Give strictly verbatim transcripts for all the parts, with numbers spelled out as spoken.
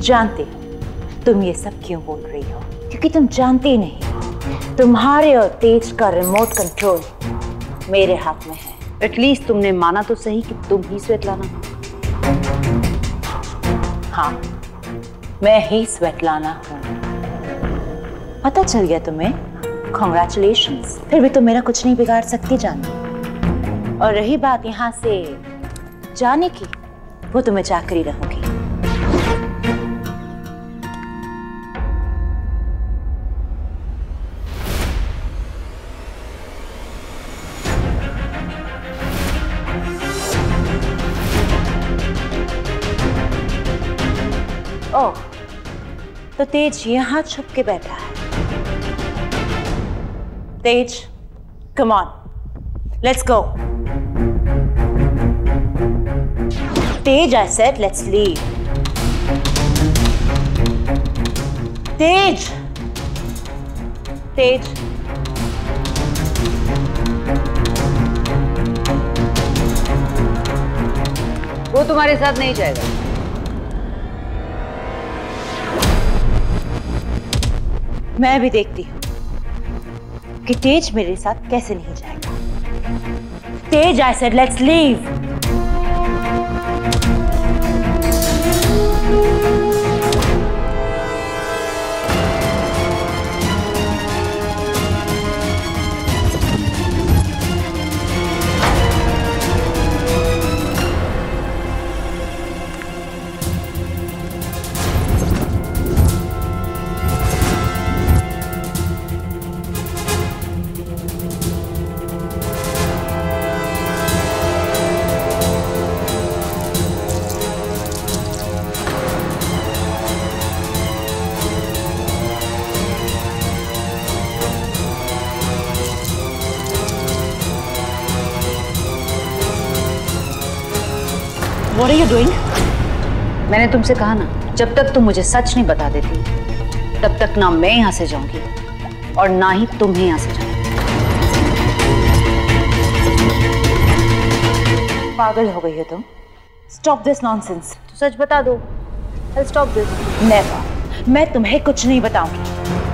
जानती हूँ तुम ये सब क्यों बोल रही हो, क्योंकि तुम जानती नहीं हो तुम्हारे और तेज का रिमोट कंट्रोल मेरे हाथ में है। एटलीस्ट तुमने माना तो सही कि तुम ही स्वेतलाना हो। हाँ, मैं ही स्वेतलाना हूँ। पता चल गया तुम्हें? कॉन्ग्रेचुलेशंस। फिर भी तुम मेरा कुछ नहीं बिगाड़ सकती जानवी। और रही बात यहाँ से जाने की, वो तुम्हें चाकरी रहूंगी। ओह, तो तेज यहाँ छुप के बैठा है। तेज, come on, let's go. Tej, I said, let's leave. Tej, Tej. वो तुम्हारे साथ नहीं जाएगा। मैं भी देखती हूँ कि तेज मेरे साथ कैसे नहीं जाएगा। तेज, I said, let's leave. What are you doing? मैंने तुमसे कहा ना, जब तक तुम मुझे सच नहीं बता देती तब तक ना मैं यहाँ से जाऊंगी और ना ही तुम ही यहाँ से जाओगे। पागल हो गई हो तुम? Stop this nonsense. तो सच बता दो। I'll stop this. Never. मैं तुम्हें कुछ नहीं बताऊंगी।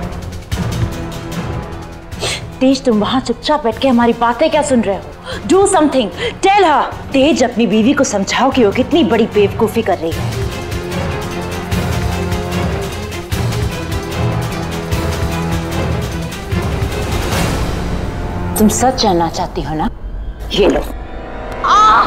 तेज, तुम वहां चुपचाप बैठ के हमारी बातें क्या सुन रहे हो? Do something. Tell her. तेज, अपनी बीवी को समझाओ कि वो कितनी बड़ी बेवकूफी कर रही है। तुम सच जानना चाहती हो ना? ये लो। आ!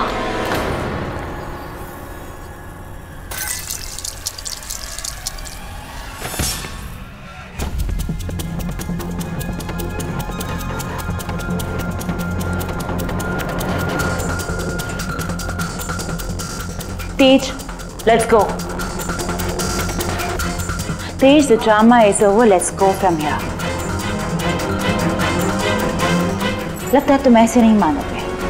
Tej, let's go. Tej, the drama is over. Let's go from here. लगता है तुम ऐसे नहीं मानोगे।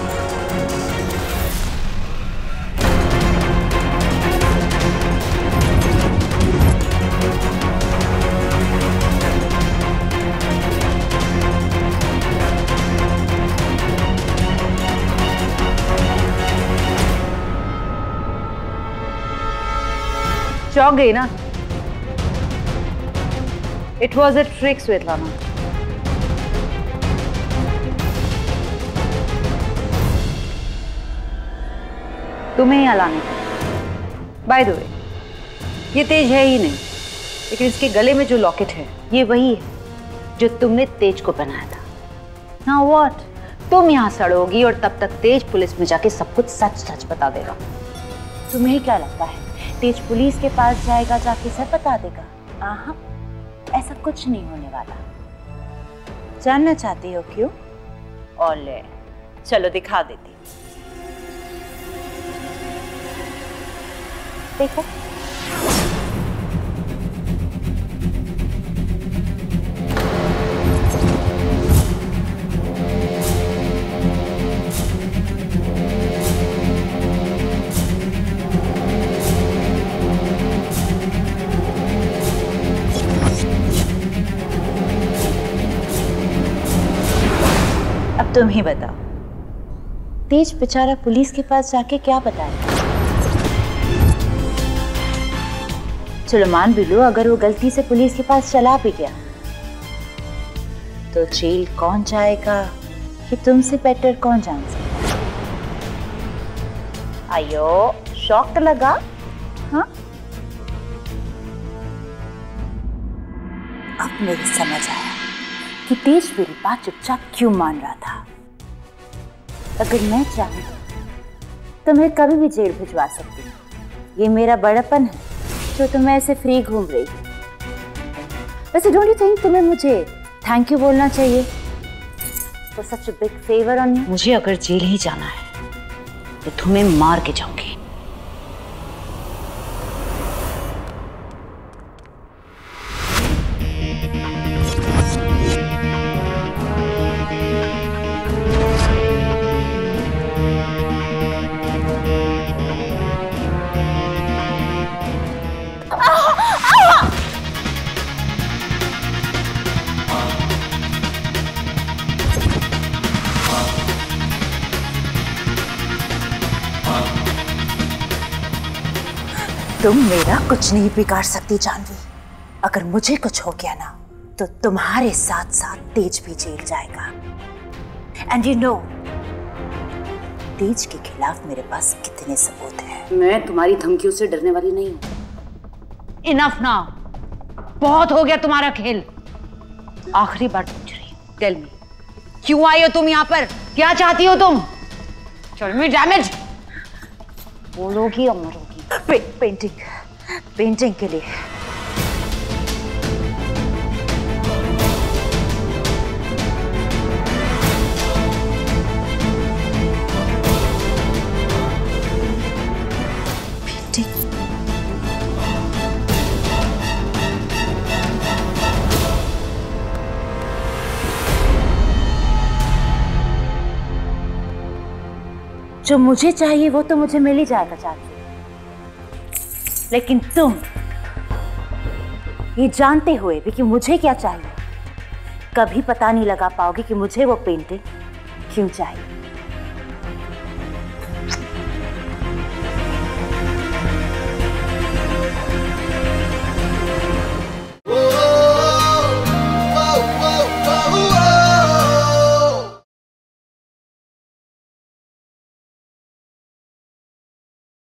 चौंक गई ना? It was a trick, Svetlana. तुम्हें यहाँ लाने का। बाय द वे, ये तेज है ही नहीं, लेकिन इसके गले में जो लॉकेट है ये वही है जो तुमने तेज को पहनाया था। Now what? तुम यहाँ सड़ोगी और तब तक तेज पुलिस में जाके सब कुछ सच सच बता देगा। तुम्हें क्या लगता है तेज पुलिस के पास जाएगा, जाके सब बता देगा? आहा, ऐसा कुछ नहीं होने वाला। जानना चाहती हो क्यों? ओले, चलो दिखा देती। देखो, अब तुम ही बताओ, तेज बेचारा पुलिस के पास जाके क्या बताएगा? चलो मान भी लो अगर वो गलती से पुलिस के पास चला भी गया तो जेल कौन जाएगा कि तुमसे बेटर कौन जान सकता। आयो शौक तो लगा। हाँ अब मेरी समझ आया कि तेज मेरी बात चुपचाप क्यों मान रहा था। अगर मैं चाहूँ तो मैं कभी भी जेल भिजवा सकती हूँ। ये मेरा बड़प्पन है जो तुम ऐसे फ्री घूम रही हो। वैसे डोंट यू थिंक तुम्हें मुझे थैंक यू बोलना चाहिए for such a big favour on you. मुझे अगर जेल ही जाना है तो तुम्हें मार के जाऊंगी। तुम मेरा कुछ नहीं बिगाड़ सकती जानवी। अगर मुझे कुछ हो गया ना तो तुम्हारे साथ साथ तेज भी जेल जाएगा। एंड यू नो तेज के खिलाफ मेरे पास कितने सबूत हैं। मैं तुम्हारी धमकियों से डरने वाली नहीं हूं। इनफ ना, बहुत हो गया तुम्हारा खेल। आखिरी बार पूछ रही हूं, टेल मी क्यों आई हो तुम यहाँ पर? क्या चाहती हो तुम? Tell me damage. बोलोगी और मरोगी। पे, पेंटिंग पेंटिंग के लिए। पेंटिंग जो मुझे चाहिए वो तो मुझे मिल ही जाएगा चाची, लेकिन तुम ये जानते हुए भी कि मुझे क्या चाहिए कभी पता नहीं लगा पाओगे कि मुझे वो पेंटिंग क्यों चाहिए।